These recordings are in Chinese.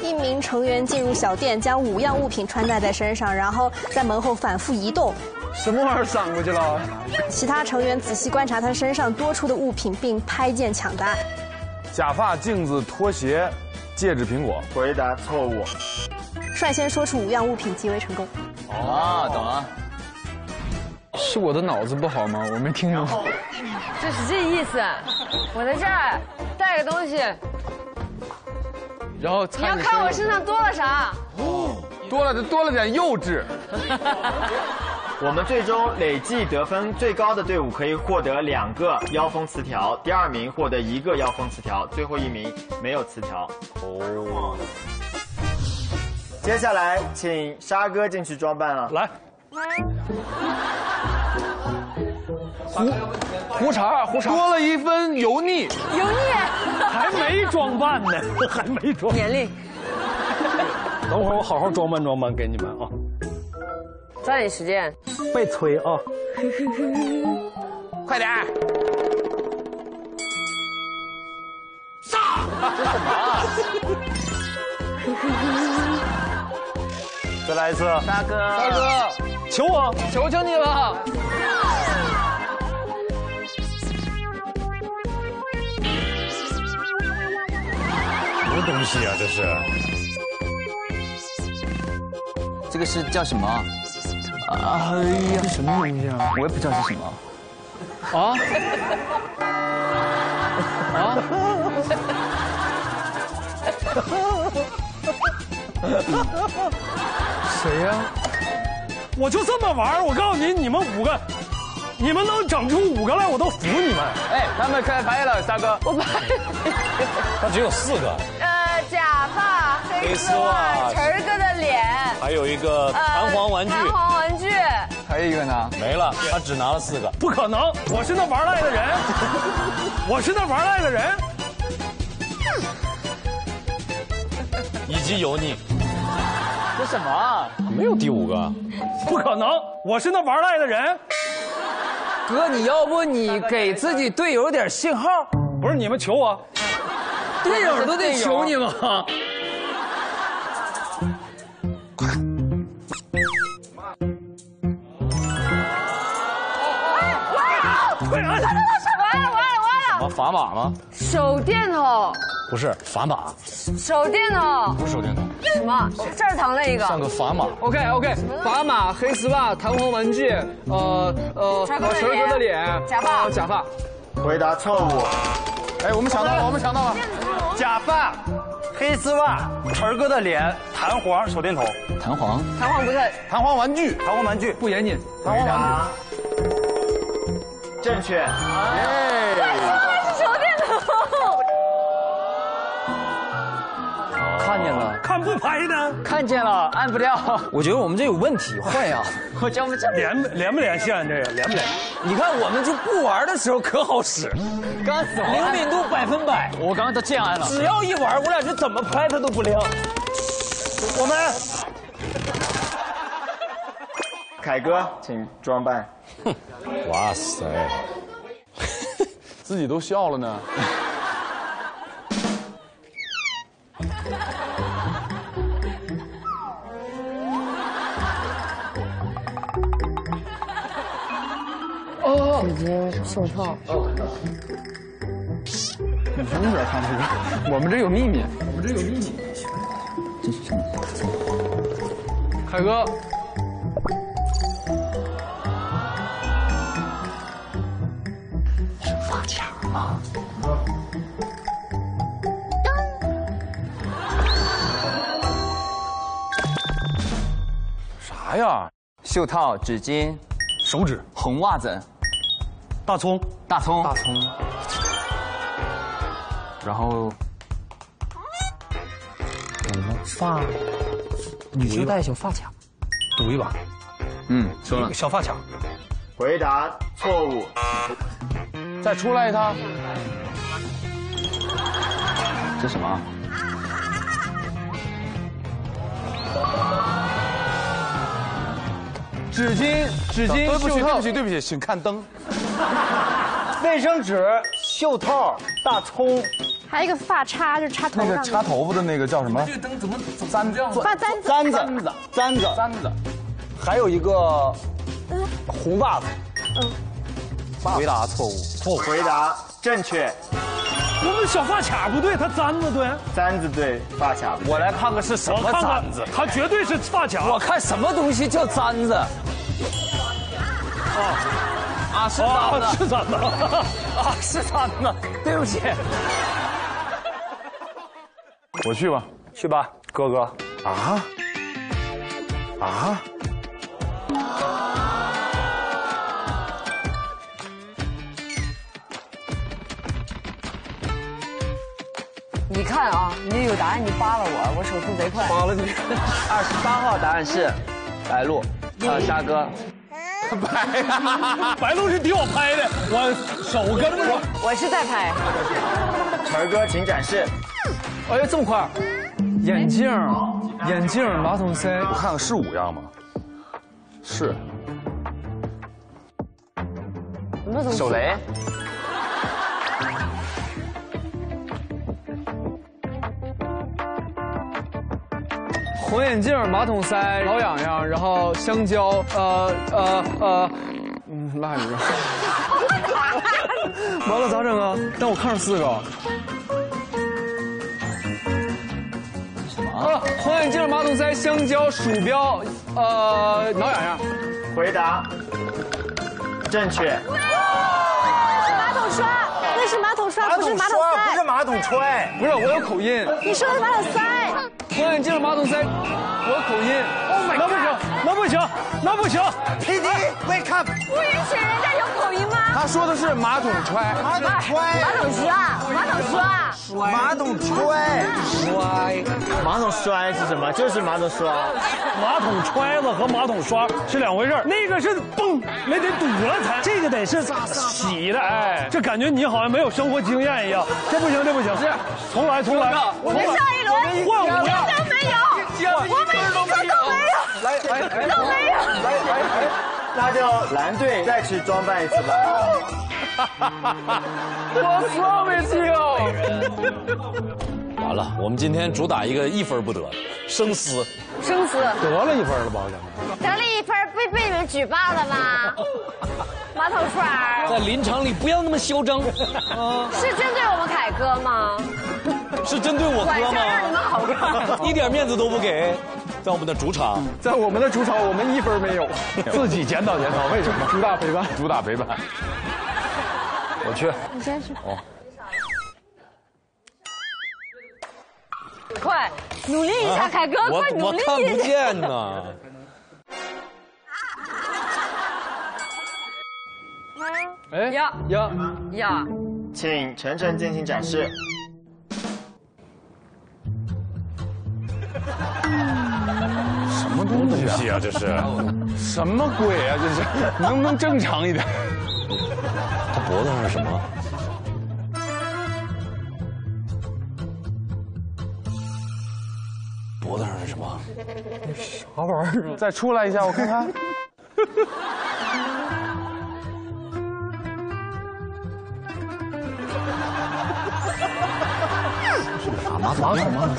一名成员进入小店，将5样物品穿戴在身上，然后在门后反复移动。 什么玩意儿闪过去了？ 其他成员仔细观察他身上多出的物品，并拍剑抢答。 假发、镜子、拖鞋、戒指、苹果。 回答错误。 率先说出5样物品即为成功。 哦，懂了。 是我的脑子不好吗？我没听懂。 就是这意思。我在这儿带个东西， 然后你要看我身上多了啥？ 多了点幼稚。 我们最终累计得分最高的队伍可以获得2个腰封词条，第2名获得1个腰封词条，最后1名没有词条。哦。接下来请沙哥进去装扮了。 来。胡茬多了一分油腻。 油腻。 还没装扮呢，还没装。 年龄。 等会儿我好好装扮装扮给你们啊。 抓紧时间。 别催啊。 快点。 这什么啊？ 再来一次。 大哥， 求我， 求求你了。 什么东西啊？这是？ 这个是叫什么？哎呀， 这什么东西啊？ 我也不知道是什么。 啊？啊？谁呀？我就这么玩，我告诉你，你们5个，你们能整出5个来，我都服你们。 哎，他们开拍了，大哥。 我拍。 他只有4个。 假发、黑丝袜、晨儿哥的脸， 还有一个弹簧玩具。 弹簧玩具。 还有一个呢？ 没了，他只拿了4个。不可能，我是那玩赖的人，我是那玩赖的人。以及油腻。 这什么啊？ 没有第5个。不可能，我是那玩赖的人。 哥，你要不你给自己队友点信号？ 不是你们求我。 队友都得求你吗？ 快按！ 完了！ 砝码吗？ 手电筒。 不是砝码。 手电筒。 不是手电筒。 什么？这儿藏了一个。 像个砝码。 OK， 砝码、黑丝袜、弹簧玩具， 晨哥的脸， 假发。 回答错误。 哎，我们抢到了。 假发、黑丝袜、晨哥的脸、弹簧、手电筒。 弹簧不对。 弹簧玩具不严谨。 回答正确。 手电筒。 看见了， 看不拍呢？ 看见了，按不掉。我觉得我们这有问题，坏呀！我叫不连不连线？这个连不连？ 你看我们就不玩的时候可好使，刚死灵敏度100%。我刚刚都这样按了，只要一玩，我俩就怎么拍它都不亮。 我们， 凯哥，请装扮。 哇塞， 自己都笑了呢。 指尖、手套。 你什么时候看这个？我们这有秘密。 这是什么？ 凯哥。 是发卡吗？ 啥呀？ 袖套、纸巾、 手指、 红袜子、 大葱， 然后发，女生戴小发卡， 赌一把。 说了小发卡。 回答错误。 再出来一趟。 这什么？ 纸巾，袖套。对不起，请看灯。 卫生纸、袖套、大葱， 还有一个发插，就是插头上。 那个插头发的那个叫什么？ 这灯怎么发簪子。 还有一个红袜子。回答错误。 回答正确。 我们小发卡不对，他簪子对。 簪子对，发卡不对。 我来看看是什么簪子。 他绝对是发卡。 我看什么东西叫簪子。是簪子， 是簪子， 是簪子。对不起。 我去吧， 去吧，哥哥。 啊？ 你看啊，你有答案，你扒拉我，我手速贼快。 扒了你。 28号答案是白鹿，沙哥。 白鹿是比我拍的，我手跟不上。 我是在拍。 晨哥，请展示。 哎呀，这么快！眼镜，马桶塞。 我看看是5样吗？是。 手雷。 红眼镜、马桶塞、挠痒痒，然后香蕉，辣鱼。完了咋整啊？但我看上4个。什么？红眼镜、马桶塞、香蕉、鼠标，挠痒痒。 回答正确。 马桶刷，那是马桶刷，不是马桶塞， 不是马桶揣。 不是，我有口音。 你说的是马桶塞。 红眼镜、马桶塞，我口音。 那不行。 PD wake up。 不允许人家有口音吗？ 他说的是马桶揣。 马桶摔是什么？就是马桶刷。 马桶揣子和马桶刷是2回事，那个是蹦，那得堵了才，这个得是洗的。哎，这感觉你好像没有生活经验一样。这不行。是，重来。 我们上一轮换5样都没有，我们一个都没有，都没有。 那就蓝队再去装扮一次吧。 我说没记完了，我们今天主打一个1分不得，生撕。 得了1分了吧？我感觉得了1分，被你们举报了吗？马桶刷在林场里不要那么嚣张。 是针对我们凯哥吗？ 是针对我晚哥上让你们吗？ 好看。 一点面子都不给，在我们的主场。 在我们的主场，我们1分没有。 自己检讨，为什么？ 主打陪伴。 我去。 你先去。 快努力一下，凯哥，快努力一下。 我看不见呢。 呀， 请晨晨进行展示。 什么东西啊？ 这是什么鬼啊？这是能不能正常一点？ 他脖子上是什么？脖子上是什么？ 啥玩意儿？再出来一下，我看看。 马桶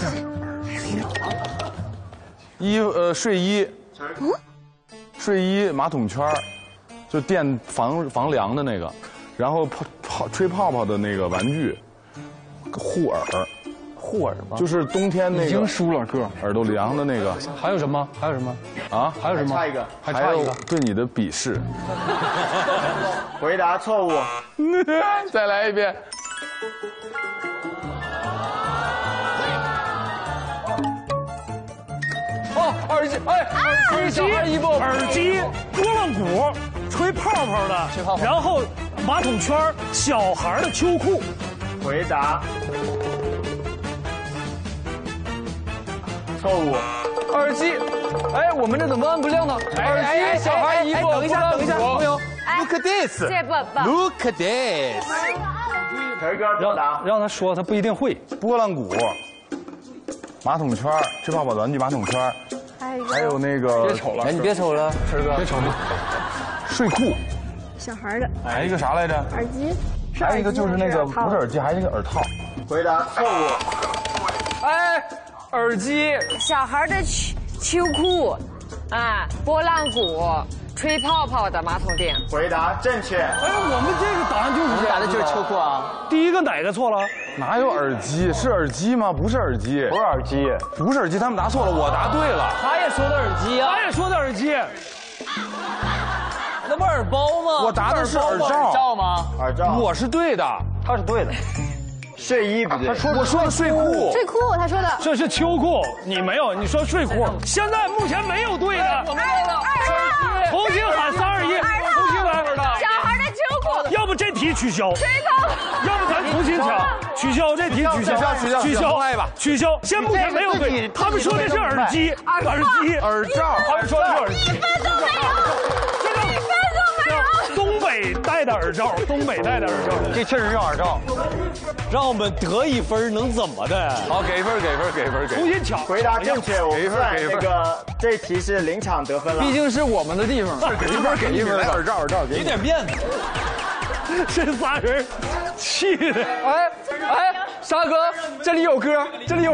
睡衣马桶圈就垫防凉的那个，然后吹泡泡的那个玩具，护耳吗？就是冬天那个。 已经输了哥， 耳朵凉的那个。 还有什么？啊？还有什么？ 差一个， 还差一个。 对你的鄙视。 回答错误。 再来一遍。 耳机， 耳机，拨浪鼓，吹泡泡的，然后马桶圈，小孩的秋裤。 回答错误。 耳机，我们这怎么按不亮呢？耳机，小孩衣服。等一下，朋友 ，Look at this， 这不 ，Look at this， 晨哥作答。 让他说，他不一定会。 拨浪鼓，马桶圈，吹泡泡玩具马桶圈。还有那个， 别瞅了， 你别瞅了， 晨哥， 别瞅了， 睡裤， 小孩的， 还有一个啥来着？ 耳机， 还有一个就是那个不是耳机，还有一个耳套。 回答错误。 哎，耳机。 小孩的秋裤，啊，拨浪鼓，吹泡泡的马桶垫。 回答正确。 哎，我们这个答案就是这样。 答的就是秋裤啊。 第一个哪个错了？ 哪有耳机？是耳机吗？不是耳机， 不是耳机， 不是耳机，他们答错了，我答对了。 他也说的耳机啊。 他也说的耳机。 那不耳包吗？ 我答的是耳罩吗？ 耳罩。 我是对的， 他是对的。 睡衣不对， 我说的睡裤。 睡裤，他说的。 这是秋裤，你没有，你说睡裤。现在目前没有对的。 我们对了。 重新喊3、2、1，重新来。 小孩的秋裤。 要不这题取消， 吹泡。 要不咱重新抢，取消这题取消，取消。现目前没有对，他们说的是耳机，耳罩，他们说的是耳机。东北戴的耳罩， 这确实是耳罩。 让我们得1分能怎么的？ 好，给分。 重新抢。 回答正确，我们算那个这题是0场得分了。 毕竟是我们的地方。 给一分。耳罩， 给点面子。 这仨人气的。 哎，沙哥，这里有歌，你听。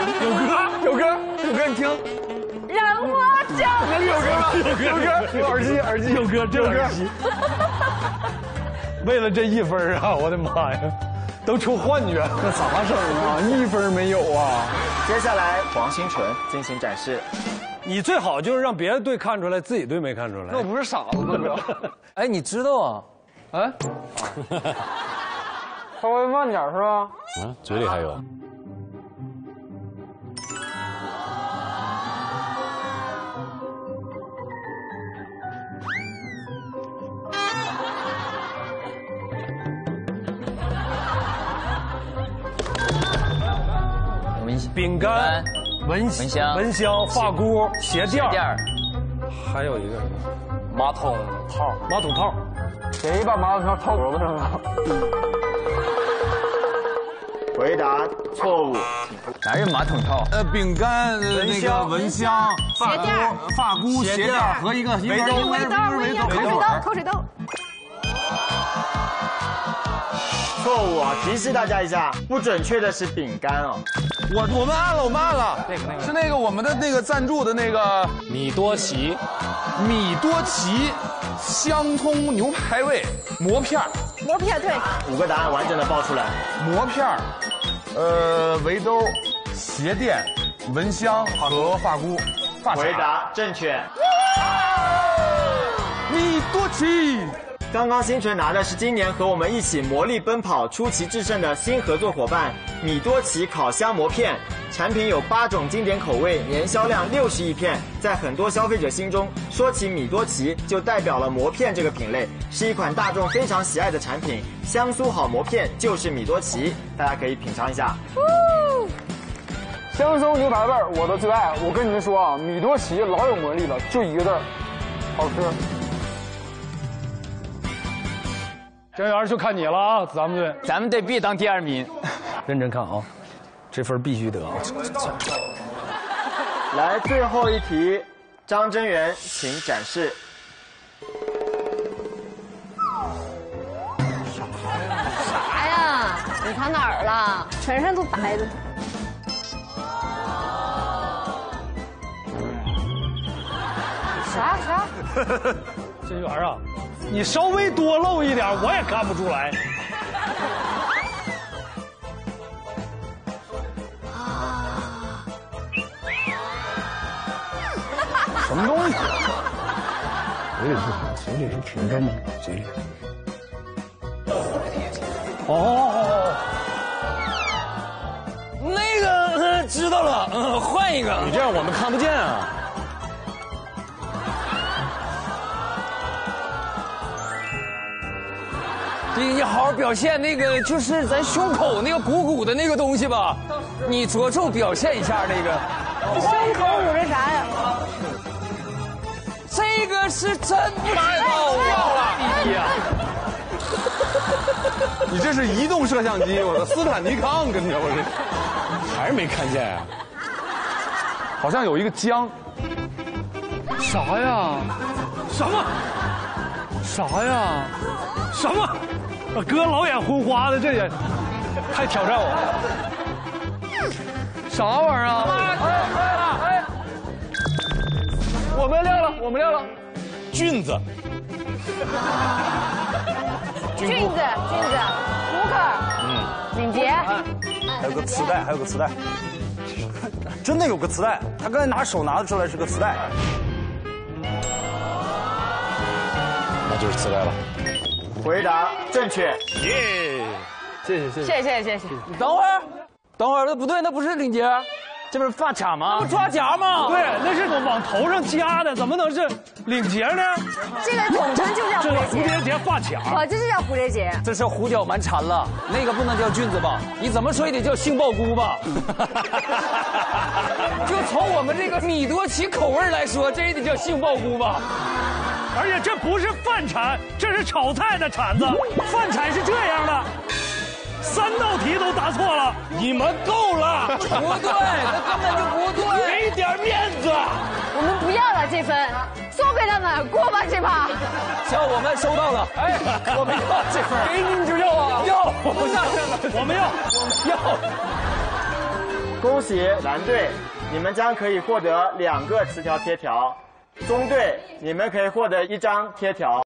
让我叫。 那里有歌吗？有耳机， 有歌。为了这1分啊，我的妈呀，都出幻觉。 那咋整啊？1分没有啊。 接下来黄新纯进行展示。 你最好就是让别的队看出来，自己队没看出来。 那我不是傻子吗？哎，你知道啊？哎，稍微慢点是吧？ 嘴里还有。 饼干、蚊香、发箍、鞋垫，还有一个什么？ 马桶套。 谁把马桶套套脖子上了？ 回答错误。 哪有马桶套？ 饼干、那个蚊香、发箍、鞋垫和一个口水豆。 错误啊！提示大家一下，不准确的是饼干哦。 我们按了，是那个我们的那个赞助的那个米多奇香葱牛排味馍片对。 5个答案完整的报出来。 馍片围兜、鞋垫、蚊香和发箍。 回答正确。 米多奇。 刚刚新纯拿的是今年和我们一起魔力奔跑、出奇制胜的新合作伙伴米多奇烤箱馍片。产品有8种经典口味，年销量60亿片。在很多消费者心中，说起米多奇就代表了馍片这个品类，是一款大众非常喜爱的产品。香酥好馍片就是米多奇，大家可以品尝一下。 香酥牛排味我的最爱。我跟你们说啊，米多奇老有魔力了，就1个字，好吃。 张元就看你了啊，咱们得必当第2名。 认真看啊，这分必须得啊。 来，最后一题，张真源，请展示。 啥呀？你看哪儿了？ 全身都白的。 啥？ 真元啊，你稍微多露一点，我也看不出来。 什么东西？ 嘴里是停着吗？嘴里。哦， 那个知道了，换一个。 你这样我们看不见啊。 你好好表现那个，就是咱胸口那个鼓鼓的那个东西吧。你着重表现一下那个。 胸口捂着啥呀？ 这个是真不知道啊！ 你这是移动摄像机，我的斯坦尼康跟着我这， 还是没看见啊？ 好像有一个姜。 啥呀？什么？啥呀？什么？哥老眼昏花的，这也太挑战我了。啥玩意儿啊？ 哎，我们亮了，我们亮了。 菌子， 菌子，扑克，敏捷， 还有个磁带，还有个磁带，真的有个磁带。他刚才拿手拿出来是个磁带。 那就是磁带了。 回答正确。 耶！ 谢谢。 你等会儿，那不对，那不是领结，这不是发卡吗？那不抓夹吗？ 对，那是我往头上夹的，怎么能是领结呢？ 这个统称就叫这蝴蝶结， 是蝴蝶结发卡。 这就叫蝴蝶结。 这是胡搅蛮缠了，那个不能叫菌子吧？你怎么说也得叫杏鲍菇吧？就从我们这个米多奇口味来说，这也得叫杏鲍菇吧？ 而且这不是饭铲，这是炒菜的铲子。饭铲是这样的，3道题都答错了， 你们够了， 不对，那根本就不对， 给点面子。 我们不要了这分，送给他们，过吧这把。 行，我们收到了。哎，我们要这份， 给你就要啊， 要， 我们要。 恭喜蓝队，你们将可以获得2个磁条贴条；中队，你们可以获得1张贴条。